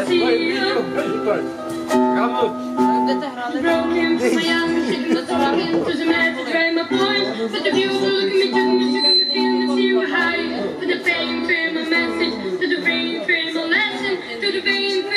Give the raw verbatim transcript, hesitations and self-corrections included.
see you. Broken from my young chicken, but the rockin' to the mad to drive my point. But the view will look at me, took me, took me, feeling that you were high. With the pain, feel my message, to the vein, feel my lesson, to the vein,